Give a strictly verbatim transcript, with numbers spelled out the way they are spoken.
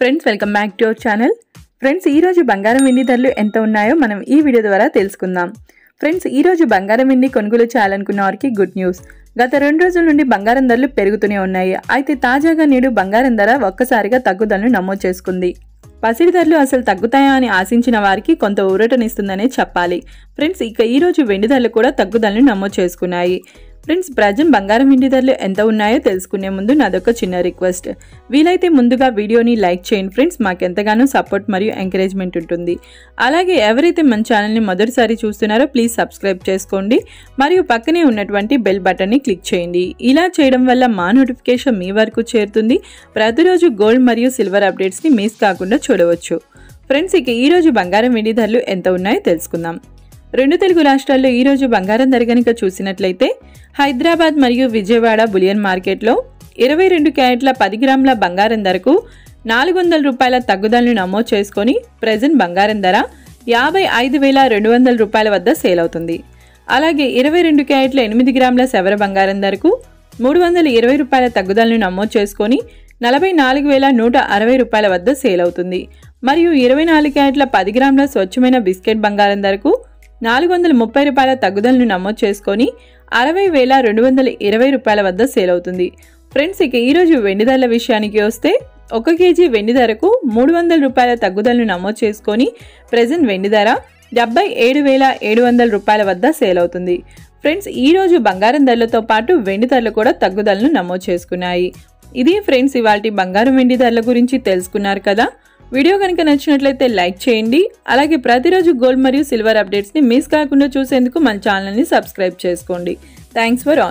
Friends welcome back to our channel. Friends ఈ రోజు బంగారం వెండి ధరలు ఎంత ఉన్నాయో మనం ఈ వీడియో ద్వారా తెలుసుకుందాం. ఫ్రెండ్స్ ఈ రోజు బంగారం వెండి కొనుగోలు చేయాలనుకున్న వారికి గుడ్ న్యూస్. గత రెండు రోజుల నుండి బంగారం ధరలు పెరుగుతూనే ఉన్నాయి. అయితే తాజాగా నేడు బంగారం ధర ఒక్కసారిగా తగ్గుదలను నమోదు చేసుకుంది. పసిడి ధరలు అసలు తగ్గుతాయా అని ఆశించిన వారికి కొంత ఊరటనిస్తుందనే చెప్పాలి. ఫ్రెండ్స్ ఇక ఈ రోజు వెండి ధరలు కూడా తగ్గుదలను నమోదు చేసుకున్నాయి. ఫ్రెండ్స్ ప్రజెంట్ బంగారం వెండి ధరలు ఎంత ఉన్నాయో తెలుసుకునే ముందు నాదొక చిన్న రిక్వెస్ట్. వీలైతే ముందుగా వీడియోని లైక్ చేయండి ఫ్రెండ్స్, మాకు ఎంతగానో సపోర్ట్ మరియు ఎంకరేజ్మెంట్ ఉంటుంది. అలాగే ఎవరైతే మన ఛానల్ని మొదటిసారి చూస్తున్నారో ప్లీజ్ సబ్స్క్రైబ్ చేసుకోండి మరియు పక్కనే ఉన్నటువంటి బెల్ బటన్ని క్లిక్ చేయండి. ఇలా చేయడం వల్ల మా నోటిఫికేషన్ మీ వరకు చేరుతుంది. ప్రతిరోజు గోల్డ్ మరియు సిల్వర్ అప్డేట్స్ని మిస్ కాకుండా చూడవచ్చు. ఫ్రెండ్స్ ఇక ఈరోజు బంగారం వెండి ధరలు ఎంత ఉన్నాయో తెలుసుకుందాం. రెండు తెలుగు రాష్ట్రాల్లో ఈరోజు బంగారం ధర కనుక చూసినట్లయితే హైదరాబాద్ మరియు విజయవాడ బులియన్ మార్కెట్లో ఇరవై రెండు క్యారెట్ల పది గ్రాముల బంగారం ధరకు నాలుగు వందల రూపాయల తగ్గుదలను నమోదు చేసుకొని ప్రజెంట్ బంగారం ధర యాభై ఐదు వేల రెండు వందల రూపాయల వద్ద సేల్ అవుతుంది. అలాగే ఇరవై రెండు క్యారెట్ల ఎనిమిది గ్రాముల సెవర బంగారం ధరకు మూడు వందల ఇరవై రూపాయల తగ్గుదలను నమోదు చేసుకొని నలభై నాలుగు వేల నూట అరవై రూపాయల వద్ద సేల్ అవుతుంది. మరియు ఇరవై నాలుగు క్యారెట్ల పది గ్రాముల స్వచ్ఛమైన బిస్కెట్ బంగారం ధరకు నాలుగు వందల ముప్పై రూపాయల తగ్గుదలను నమోదు చేసుకొని అరవై వేల రెండు వందల ఇరవై రూపాయల వద్ద సేల్ అవుతుంది. ఫ్రెండ్స్ ఇక ఈరోజు వెండి ధరల విషయానికి వస్తే ఒక కేజీ వెండి ధరకు మూడు వందల రూపాయల తగ్గుదలను నమోదు చేసుకొని ప్రజెంట్ వెండి ధర డెబ్బై ఏడు వేల ఏడు వందల రూపాయల వద్ద సేల్ అవుతుంది. ఫ్రెండ్స్ ఈరోజు బంగారం ధరలతో పాటు వెండి ధరలు కూడా తగ్గుదలను నమోదు చేసుకున్నాయి. ఇది ఫ్రెండ్స్ ఇవాల్టి బంగారం వెండి ధరల గురించి తెలుసుకున్నారు కదా. వీడియో కనుక నచ్చినట్లయితే లైక్ చేయండి. అలాగే ప్రతిరోజు గోల్డ్ మరియు సిల్వర్ అప్డేట్స్ని మిస్ కాకుండా చూసేందుకు మన ఛానల్ని సబ్స్క్రైబ్ చేసుకోండి. Thanks for watching.